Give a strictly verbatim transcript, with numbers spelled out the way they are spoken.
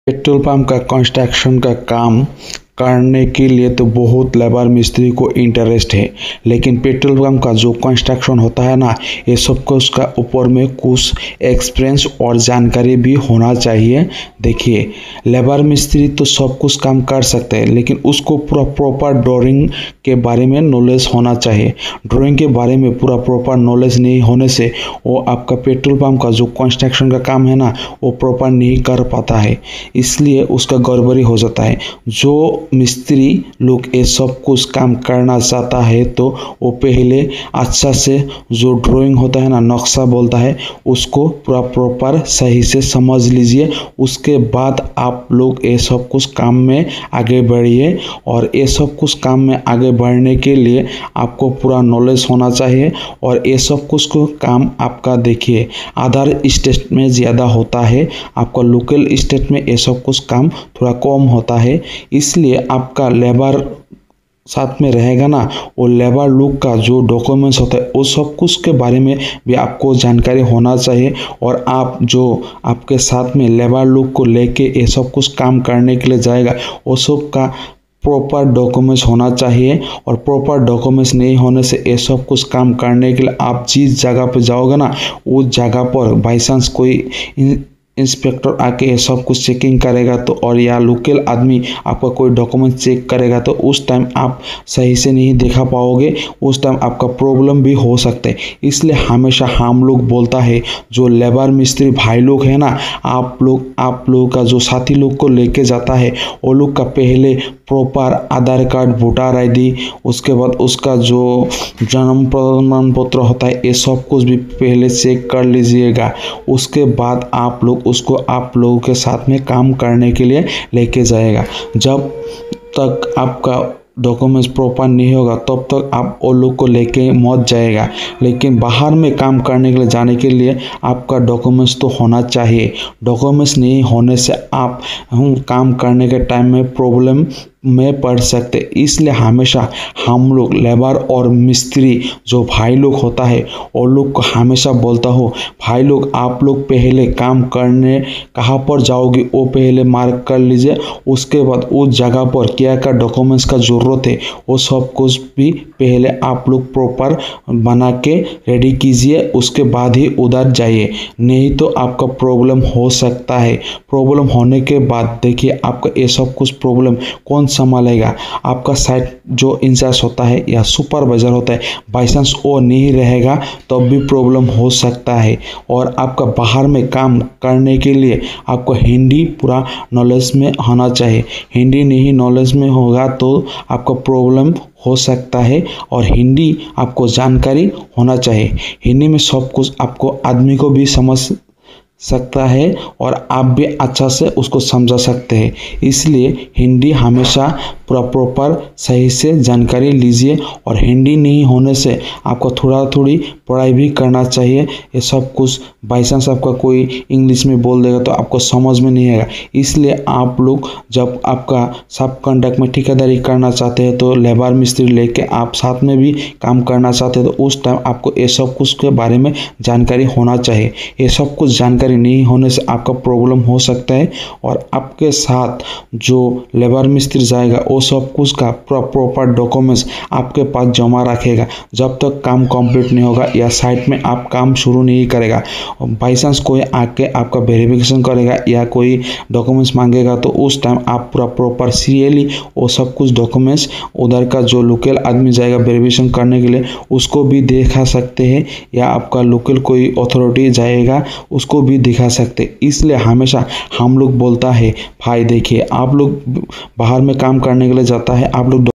Petrol pump का construction का काम करने के लिए तो बहुत लेबर मिस्त्री को इंटरेस्ट है, लेकिन पेट्रोल पंप का जो कंस्ट्रक्शन होता है ना, ये सबको उसका ऊपर में कुछ एक्सपीरियंस और जानकारी भी होना चाहिए। देखिए, लेबर मिस्त्री तो सब कुछ काम कर सकते हैं, लेकिन उसको पूरा प्रॉपर ड्राइंग के बारे में नॉलेज होना चाहिए। ड्राइंग के बारे में पूरा प्रॉपर नॉलेज नहीं होने से वो आपका पेट्रोल पंप का जो कंस्ट्रक्शन का काम है ना, वो प्रॉपर नहीं कर पाता है, इसलिए उसका गड़बड़ी हो जाता है। जो मिस्त्री लोग ये सब कुछ काम करना चाहता है तो वो पहले अच्छा से जो ड्राइंग होता है ना, नक्शा बोलता है, उसको पूरा प्रॉपर सही से समझ लीजिए। उसके बाद आप लोग ये सब कुछ काम में आगे बढ़िए। और ये सब कुछ काम में आगे बढ़ने के लिए आपको पूरा नॉलेज होना चाहिए। और ये सब कुछ को काम आपका देखिए अदर स्टेट में ज़्यादा होता है, आपका लोकल स्टेट में ये सब कुछ काम थोड़ा कम होता है। इसलिए आपका लेबर साथ में रहेगा ना, वो लेबर लोग का जो डॉक्यूमेंट्स होता है वो सब कुछ के बारे में भी आपको जानकारी होना चाहिए। और आप जो आपके साथ में लेबर लोग को लेके ये सब कुछ काम करने के लिए जाएगा, वो सब का प्रॉपर डॉक्यूमेंट्स होना चाहिए। और प्रॉपर डॉक्यूमेंट्स नहीं होने से ये सब कुछ काम करने के लिए आप जिस जगह पे जाओगे ना, उस जगह पर बाई चांस कोई इंस्पेक्टर आके ये सब कुछ चेकिंग करेगा तो, और या लोकल आदमी आपका कोई डॉक्यूमेंट चेक करेगा तो उस टाइम आप सही से नहीं देखा पाओगे, उस टाइम आपका प्रॉब्लम भी हो सकता है। इसलिए हमेशा हम लोग बोलता है जो लेबर मिस्त्री भाई लोग हैं ना, आप लोग आप लोग का जो साथी लोग को लेके जाता है, वो लोग का पहले proper Aadhaar card, voter I D, उसके बाद उसका जो जन्म प्रमाण पत्र होता है, ये सब कुछ भी पहले चेक कर लीजिएगा। उसके बाद आप लोग उसको आप लोगों के साथ में काम करने के लिए लेके जाएगा। जब तक आपका डॉक्यूमेंट्स प्रॉपर नहीं होगा तब तक आप वो लोग को लेके मत जाएगा। लेकिन बाहर में काम करने के लिए जाने के लिए आपका डॉक्यूमेंट्स तो होना चाहिए। डॉक्यूमेंट्स नहीं होने से आप हम काम करने के टाइम में प्रॉब्लम में पड़ सकते। इसलिए हमेशा हम लोग लेबर और मिस्त्री जो भाई लोग होता है, वो लोग को हमेशा बोलता हो, भाई लोग आप लोग पहले काम करने कहाँ पर जाओगे वो पहले मार्क कर लीजिए। उसके बाद उस जगह पर क्या क्या डॉक्यूमेंट्स का ज़रूरत है वो सब कुछ भी पहले आप लोग प्रॉपर बना के रेडी कीजिए, उसके बाद ही उधर जाइए, नहीं तो आपका प्रॉब्लम हो सकता है। प्रॉब्लम होने के बाद देखिए आपका ये सब कुछ प्रॉब्लम कौन संभालेगा? आपका साइट जो इंचार्ज होता है या सुपरवाइजर होता है, बाई चांस वो नहीं रहेगा तब भी प्रॉब्लम हो सकता है। और आपका बाहर में काम करने के लिए आपको हिंदी पूरा नॉलेज में होना चाहिए। हिंदी नहीं नॉलेज में होगा तो आपका प्रॉब्लम हो सकता है। और हिंदी आपको जानकारी होना चाहिए। हिंदी में सब कुछ आपको आदमी को भी समझ सकता है और आप भी अच्छा से उसको समझा सकते हैं। इसलिए हिंदी हमेशा पूरा प्रॉपर सही से जानकारी लीजिए। और हिंदी नहीं होने से आपको थोड़ा थोड़ी पढ़ाई भी करना चाहिए। ये सब कुछ बाई चांस आपका कोई इंग्लिश में बोल देगा तो आपको समझ में नहीं आएगा। इसलिए आप लोग जब आपका सब कॉन्ट्रैक्ट में ठेकेदारी करना चाहते हैं तो लेबर मिस्त्री लेके आप साथ में भी काम करना चाहते हैं तो उस टाइम आपको ये सब कुछ के बारे में जानकारी होना चाहिए। ये सब कुछ जानकारी नहीं होने से आपका प्रॉब्लम हो सकता है। और आपके साथ जो लेबर मिस्त्री जाएगा वो सब कुछ का प्रॉपर डॉक्यूमेंट्स आपके पास जमा रखेगा जब तक काम कंप्लीट नहीं होगा या साइट में आप काम शुरू नहीं करेगा। बाई चांस कोई आके आपका वेरिफिकेशन करेगा या कोई डॉक्यूमेंट्स मांगेगा तो उस टाइम आप पूरा प्रॉपर सीरियली वो सब कुछ डॉक्यूमेंट्स उधर का जो लोकल आदमी जाएगा वेरिफिकेशन करने के लिए उसको भी दिखा सकते हैं, या आपका लोकल कोई अथॉरिटी जाएगा उसको भी दिखा सकते। इसलिए हमेशा हम लोग बोलता है भाई देखिए आप लोग बाहर में काम करने के लिए जाता है, आप लोग